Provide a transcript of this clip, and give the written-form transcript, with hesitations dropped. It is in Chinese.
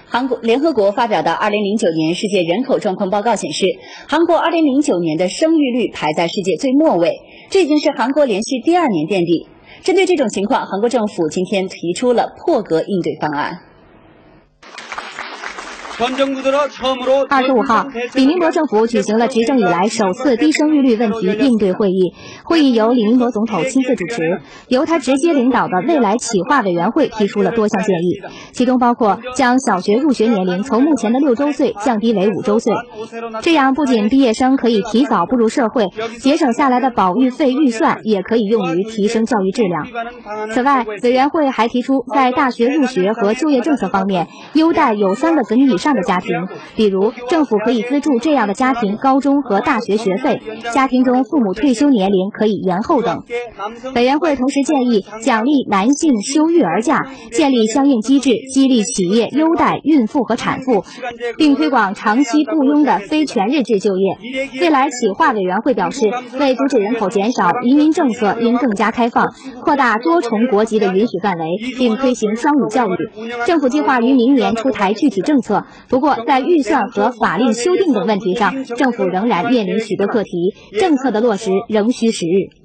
联合国发表的2009年世界人口状况报告显示，韩国2009年的生育率排在世界最末位，这已经是韩国连续第2年垫底。针对这种情况，韩国政府今天提出了破格应对方案。 25号，李明博政府举行了执政以来首次低生育率问题应对会议。会议由李明博总统亲自主持，由他直接领导的未来企划委员会提出了多项建议，其中包括将小学入学年龄从目前的6周岁降低为5周岁。这样不仅毕业生可以提早步入社会，节省下来的保育费预算也可以用于提升教育质量。此外，委员会还提出在大学入学和就业政策方面优待有3个子女以上的家庭，比如政府可以资助这样的家庭高中和大学学费，家庭中父母退休年龄可以延后等。委员会同时建议奖励男性休育儿假，建立相应机制，激励企业优待孕妇和产妇，并推广长期雇佣的非全日制就业。未来企划委员会表示，为阻止人口减少，移民政策应更加开放，扩大多重国籍的允许范围，并推行双语教育。政府计划于明年出台具体政策，不过在预算和法令修订等问题上，政府仍然面临许多课题，政策的落实仍需时日。